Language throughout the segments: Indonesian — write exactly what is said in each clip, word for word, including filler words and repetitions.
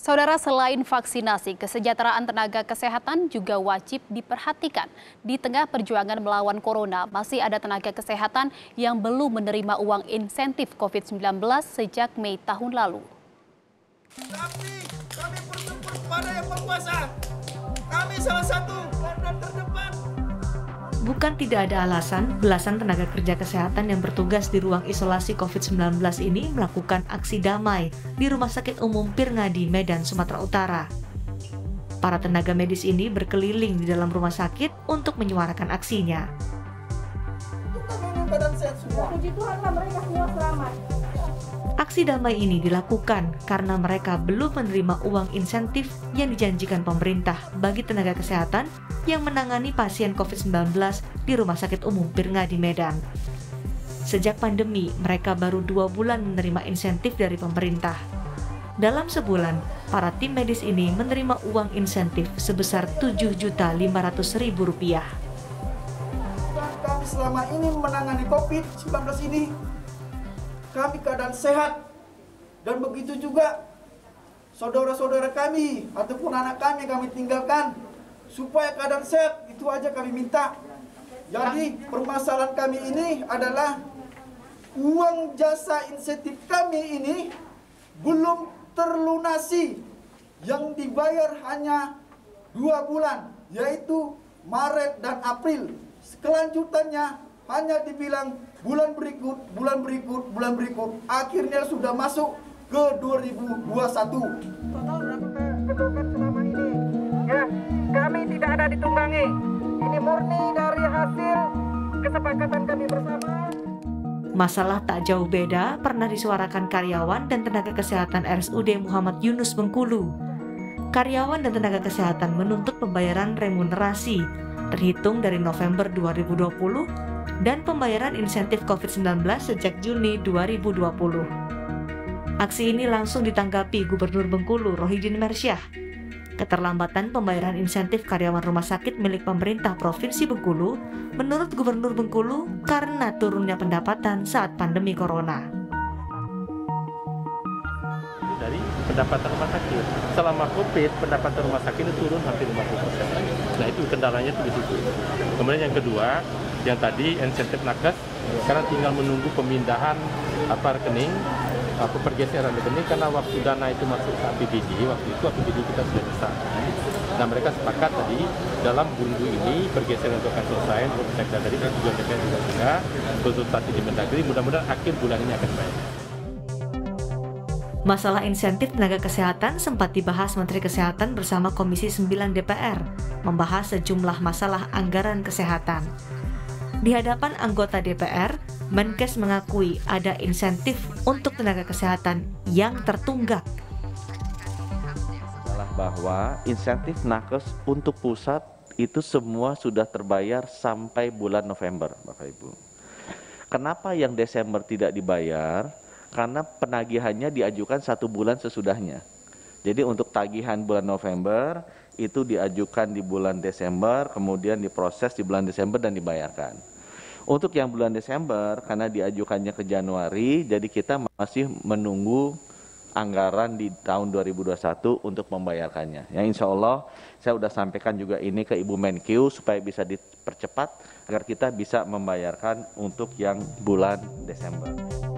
Saudara, selain vaksinasi, kesejahteraan tenaga kesehatan juga wajib diperhatikan. Di tengah perjuangan melawan corona, masih ada tenaga kesehatan yang belum menerima uang insentif COVID sembilan belas sejak Mei tahun lalu. Tapi kami bersyukur kepada Yang Maha Kuasa. Kami salah satu garda terdepan. Bukan tidak ada alasan, belasan tenaga kerja kesehatan yang bertugas di ruang isolasi COVID sembilan belas ini melakukan aksi damai di Rumah Sakit Umum Pirngadi, Medan, Sumatera Utara. Para tenaga medis ini berkeliling di dalam rumah sakit untuk menyuarakan aksinya. Puji Tuhanlah mereka semua selamat. Aksi damai ini dilakukan karena mereka belum menerima uang insentif yang dijanjikan pemerintah bagi tenaga kesehatan yang menangani pasien COVID sembilan belas di Rumah Sakit Umum Pirngadi, Medan. Sejak pandemi, mereka baru dua bulan menerima insentif dari pemerintah. Dalam sebulan, para tim medis ini menerima uang insentif sebesar tujuh juta lima ratus ribu rupiah. Kami selama ini menangani COVID sembilan belas ini, kami keadaan sehat, dan begitu juga saudara-saudara kami ataupun anak kami yang kami tinggalkan supaya keadaan sehat, itu aja kami minta. Jadi permasalahan kami ini adalah uang jasa insentif kami ini belum terlunasi, yang dibayar hanya dua bulan, yaitu Maret dan April. Kelanjutannya hanya dibilang bulan berikut, bulan berikut, bulan berikut. Akhirnya sudah masuk ke dua ribu dua puluh satu. Total berapa kedudukan selama ini? Ya, kami tidak ada ditunggangi. Ini murni dari hasil kesepakatan kami bersama. Masalah tak jauh beda pernah disuarakan karyawan dan tenaga kesehatan R S U D Muhammad Yunus Bengkulu. Karyawan dan tenaga kesehatan menuntut pembayaran remunerasi terhitung dari November dua ribu dua puluh dan pembayaran insentif COVID sembilan belas sejak Juni dua ribu dua puluh. Aksi ini langsung ditanggapi Gubernur Bengkulu, Rohidin Mersyah. Keterlambatan pembayaran insentif karyawan rumah sakit milik pemerintah Provinsi Bengkulu menurut Gubernur Bengkulu karena turunnya pendapatan saat pandemi corona. Dari pendapatan rumah sakit. Selama COVID, pendapatan rumah sakit itu turun hampir lima puluh persen. Nah, itu kendalanya itu di situ. Kemudian yang kedua, yang tadi insentif nakes, sekarang tinggal menunggu pemindahan apa rekening, apa pergeseran rekening, karena waktu dana itu masuk ke A P B D, waktu itu A P B D kita sudah besar. Nah, mereka sepakat tadi dalam minggu ini pergeseran itu akan selesai, menurut sekda tadi dan juga D P R juga sudah konsultasi di Mendagri, mudah-mudahan akhir bulan ini akan baik. Masalah insentif tenaga kesehatan sempat dibahas Menteri Kesehatan bersama Komisi sembilan D P R, membahas sejumlah masalah anggaran kesehatan. Di hadapan anggota D P R, Menkes mengakui ada insentif untuk tenaga kesehatan yang tertunggak. Bahwa insentif nakes untuk pusat itu semua sudah terbayar sampai bulan November, Bapak Ibu. Kenapa yang Desember tidak dibayar? Karena penagihannya diajukan satu bulan sesudahnya. Jadi untuk tagihan bulan November itu diajukan di bulan Desember, kemudian diproses di bulan Desember dan dibayarkan. Untuk yang bulan Desember, karena diajukannya ke Januari, jadi kita masih menunggu anggaran di tahun dua ribu dua puluh satu untuk membayarkannya. Yang insya Allah saya sudah sampaikan juga ini ke Ibu Menkyu supaya bisa dipercepat agar kita bisa membayarkan untuk yang bulan Desember.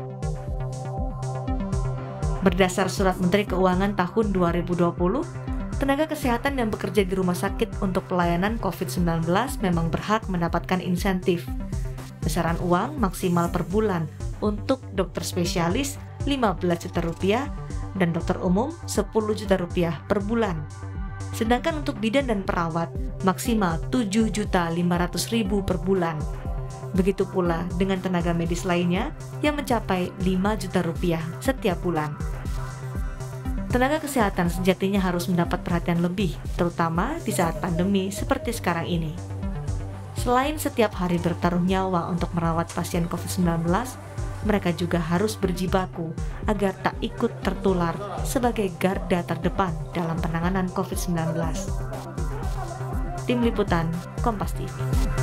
Berdasar Surat Menteri Keuangan tahun dua ribu dua puluh, tenaga kesehatan yang bekerja di rumah sakit untuk pelayanan COVID sembilan belas memang berhak mendapatkan insentif. Besaran uang maksimal per bulan untuk dokter spesialis lima belas juta rupiah dan dokter umum sepuluh juta rupiah per bulan. Sedangkan untuk bidan dan perawat maksimal tujuh juta lima ratus ribu per bulan. Begitu pula dengan tenaga medis lainnya yang mencapai lima juta rupiah setiap bulan. Tenaga kesehatan sejatinya harus mendapat perhatian lebih, terutama di saat pandemi seperti sekarang ini. Selain setiap hari bertaruh nyawa untuk merawat pasien COVID sembilan belas, mereka juga harus berjibaku agar tak ikut tertular sebagai garda terdepan dalam penanganan COVID sembilan belas. Tim Liputan, Kompas T V.